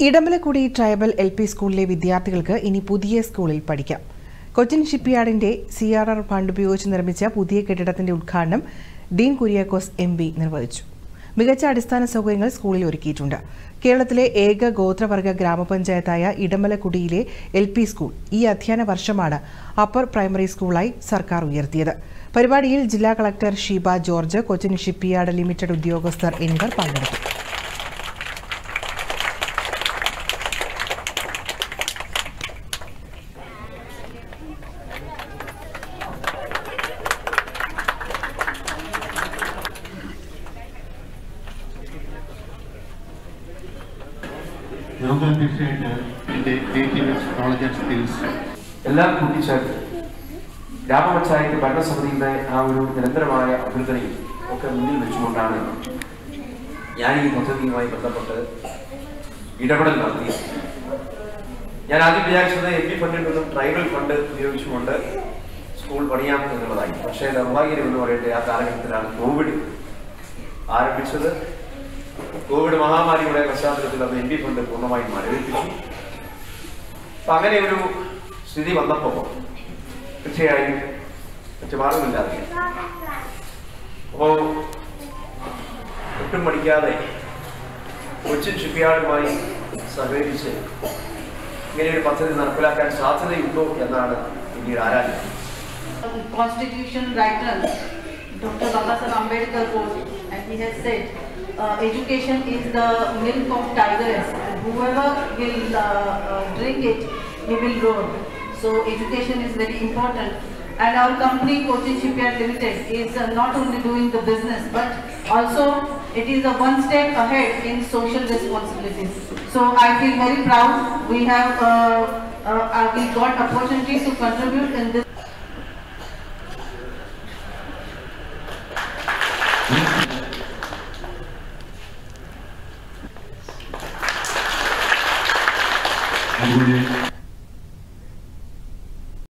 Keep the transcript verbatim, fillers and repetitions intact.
Edamalakkudi tribal L P സ്കൂളിലെ വിദ്യാർത്ഥികൾക്ക് ഇനി പുതിയ സ്കൂളിൽ പഠിക്കാം. കൊച്ചിൻ ഷിപ്പ്യാർഡിന്റെ സി ആർ ആർ ഫണ്ട് ഉപയോഗിച്ച് നിർമ്മിച്ച പുതിയ കെട്ടിടത്തിന്റെ ഉദ്ഘാടനം ഡീൻ കുര്യാക്കോസ് എം പി നിർവഹിച്ചു. മികച്ച അടിസ്ഥാന സൗകര്യങ്ങൾ സ്കൂളിൽ ഒരുക്കിയിട്ടുണ്ട്. കേരളത്തിലെ ഏക ഗോത്രവർഗ ഗ്രാമപഞ്ചായത്തായ ഇടമലക്കുടിയിലെ എൽ പി സ്കൂൾ ഈ അധ്യയന വർഷമാണ് അപ്പർ പ്രൈമറി സ്കൂളായി സർക്കാർ ഉയർത്തിയത്. പരിപാടിയിൽ ജില്ലാ collector Sheeba George, Cochin shipyard limited ഉദ്യോഗസ്ഥർ എന്നിവർ പങ്കെടുത്തു. Yoga appreciate the creative knowledge and skills. എല്ലാം കൂട്ടിച്ചേർത്ത് ഗ്രാമപഞ്ചായത്ത് ഭരണസമിതിയുടെ ആ ഒരു നിരന്തരമായ അഭ്യർത്ഥനയും ഒക്കെ മുന്നിൽ വെച്ചുകൊണ്ടാണ് ഞാൻ ഈ പദ്ധതിയുമായി ബന്ധപ്പെട്ട് ഇടപെടൽ നടത്തി. ഞാൻ ആദ്യം വിചാരിച്ചത് എം പി ഫണ്ടിൽ നിന്നും ട്രൈബൽ ഫണ്ട് ഉപയോഗിച്ചുകൊണ്ട് സ്കൂൾ പണിയാം എന്നുള്ളതായി. പക്ഷേ നിർഭാഗ്യം എന്ന് പറയട്ടെ, ആ കാലഘട്ടത്തിലാണ് കോവിഡ് ആരംഭിച്ചത്. കോവിഡ് മഹാമാരിയുടെ പശ്ചാത്തലത്തിൽ അത് എം പി ഫണ്ട് പൂർണ്ണമായും മരവിപ്പിച്ചു. അപ്പൊ അങ്ങനെ ഒരു സ്ഥിതി വന്നപ്പോൾ തീർച്ചയായും മറ്റു മാർഗമില്ലാതെ അപ്പോ ഒട്ടും പഠിക്കാതെ കൊച്ചിൻ ഷിപ്പ്യാർഡുമായി സഹകരിച്ച് ഇങ്ങനെയൊരു പദ്ധതി നടപ്പിലാക്കാൻ സാധ്യതയുണ്ടോ എന്നാണ് പിന്നീട് ആരാധിക്കുന്നത്. Constitution writer Doctor Babasaheb Ambedkar quote, and he has said, uh, education is the milk of tigers, and whoever will uh, uh, drink it, he will roar. So education is very important, and our company Cochin Shipyard Limited is uh, not only doing the business, but also it is a one step ahead in social responsibilities. So I feel very proud. We have uh, uh, we got opportunity to contribute in this. Everybody.